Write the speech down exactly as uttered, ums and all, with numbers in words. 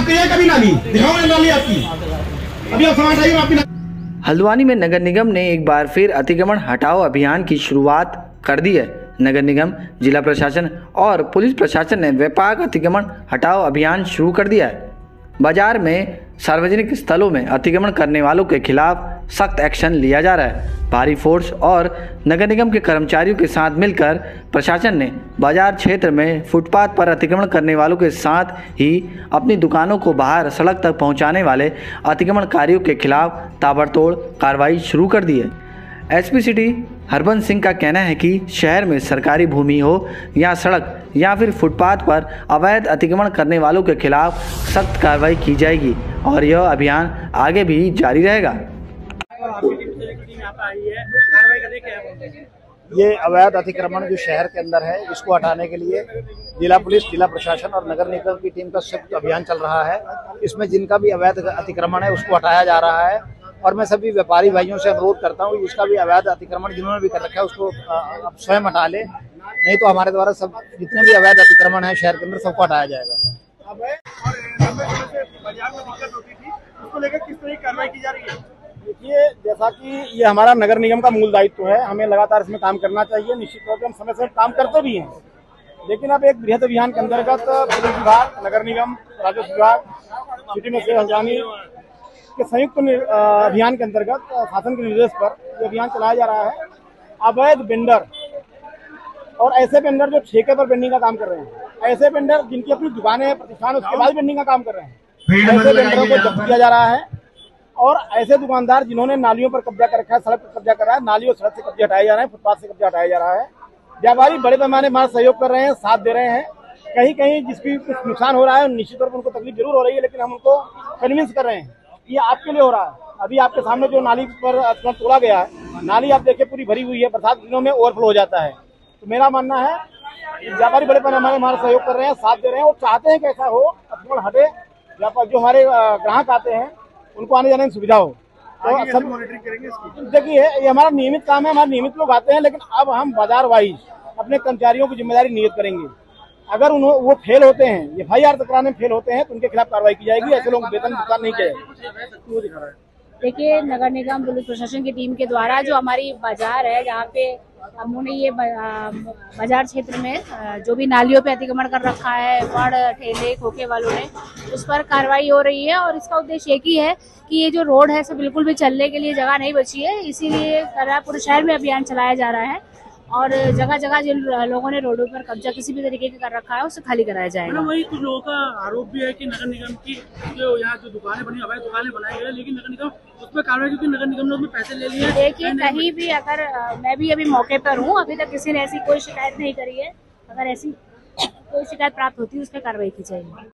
आपके यहाँ कभी नाली दिखाओ नाली आपकी, अभी आप सामान हटाइए आपकी। हल्द्वानी में नगर निगम ने एक बार फिर अतिक्रमण हटाओ अभियान की शुरुआत कर दी है। नगर निगम, जिला प्रशासन और पुलिस प्रशासन ने व्यापक अतिक्रमण हटाओ अभियान शुरू कर दिया है। बाजार में सार्वजनिक स्थलों में अतिक्रमण करने वालों के खिलाफ सख्त एक्शन लिया जा रहा है। भारी फोर्स और नगर निगम के कर्मचारियों के साथ मिलकर प्रशासन ने बाजार क्षेत्र में फुटपाथ पर अतिक्रमण करने वालों के साथ ही अपनी दुकानों को बाहर सड़क तक पहुंचाने वाले अतिक्रमणकारियों के खिलाफ ताबड़तोड़ कार्रवाई शुरू कर दी है। एसपी सिटी हरबंस सिंह का कहना है कि शहर में सरकारी भूमि हो या सड़क या फिर फुटपाथ पर अवैध अतिक्रमण करने वालों के खिलाफ सख्त कार्रवाई की जाएगी और यह अभियान आगे भी जारी रहेगा। ये अवैध अतिक्रमण जो शहर के अंदर है, इसको हटाने के लिए जिला पुलिस, जिला प्रशासन और नगर निगम की टीम का संयुक्त अभियान चल रहा है। इसमें जिनका भी अवैध अतिक्रमण है उसको हटाया जा रहा है और मैं सभी व्यापारी भाइयों से अनुरोध करता हूँ जिसका भी अवैध अतिक्रमण जिन्होंने भी कर रखा है उसको अब स्वयं हटा ले, नहीं तो हमारे द्वारा सब जितने भी अवैध अतिक्रमण है शहर के अंदर सबको हटाया जाएगा। देखिए, जैसा कि ये हमारा नगर निगम का मूल दायित्व है, हमें लगातार इसमें काम करना चाहिए। निश्चित तौर पर हम समय से काम करते भी हैं, लेकिन अब एक बृहद अभियान के अंतर्गत पुलिस विभाग, नगर निगम, राजस्व विभाग, सिटी में से हल्द्वानी के संयुक्त अभियान के अंतर्गत शासन के निर्देश पर ये अभियान चलाया जा रहा है। अवैध वेंडर और ऐसे वेंडर जो ठेके पर वेंडिंग का काम कर रहे हैं, ऐसे वेंडर जिनकी अपनी दुकानें, प्रतिष्ठान, उसके बाद वेंडिंग का काम कर रहे हैं, ऐसे वेंडरों को जब्त किया जा रहा है। और ऐसे दुकानदार जिन्होंने नालियों पर कब्जा कर रखा है, सड़क पर कब्जा कर रहा है, नाली और सड़क से कब्जा हटाए जा रहे हैं, फुटपाथ से कब्जा हटाया जा रहा है। व्यापारी बड़े पैमाने पर सहयोग कर रहे हैं, साथ दे रहे हैं। कहीं कहीं जिसकी कुछ नुकसान हो रहा है निश्चित तौर पर उनको तकलीफ जरूर हो रही है, लेकिन हम उनको कन्विंस कर रहे हैं ये आपके लिए हो रहा है। अभी आपके सामने जो नाली पर तोड़ा गया है, नाली आप देखिए पूरी भरी हुई है, बरसात दिनों में ओवरफ्लो हो जाता है। तो मेरा मानना है व्यापारी बड़े पैमाने पर हमारा सहयोग कर रहे हैं, साथ दे रहे हैं और चाहते हैं कि ऐसा हो, अतिक्रमण हटे, व्यापार जो हमारे ग्राहक आते हैं उनको आने जाने में सुविधा हो। तो सब मॉनिटरिंग करेंगे इसकी। देखिए, ये हमारा नियमित काम है, हमारे नियमित लोग आते हैं, लेकिन अब हम बाजार वाइज अपने कर्मचारियों की जिम्मेदारी नियत करेंगे। अगर उन्होंने वो फेल होते हैं, एफ आई आर तक कराने में फेल होते हैं, तो उनके खिलाफ कार्रवाई की जाएगी। ऐसे लोग वेतन भुगतान नहीं किया। देखिए, नगर निगम पुलिस प्रशासन की टीम के द्वारा जो हमारी बाजार है, जहाँ पे हमने ये बाजार क्षेत्र में जो भी नालियों पे अतिक्रमण कर रखा है, बड़ ठेले खोखे वालों ने, उस पर कार्रवाई हो रही है। और इसका उद्देश्य एक ही है कि ये जो रोड है, सब बिल्कुल भी चलने के लिए जगह नहीं बची है, इसीलिए पूरे शहर में अभियान चलाया जा रहा है और जगह जगह जिन लोगों ने रोडों पर कब्जा किसी भी तरीके का कर रखा है उसे खाली कराया जाएगा। वही कुछ लोगों का आरोप भी है कि नगर निगम की जो यहाँ जो दुकानें बनी, अवैध दुकानें बनाई गई, लेकिन नगर निगम उस पर कार्रवाई, क्योंकि नगर निगम ने उसमें पैसे ले लिए। देखिए, कहीं भी अगर मैं भी अभी मौके पर हूँ, अभी तक किसी ने ऐसी कोई शिकायत नहीं करी है। अगर ऐसी कोई शिकायत प्राप्त होती है उस पर कार्रवाई की जाएगी।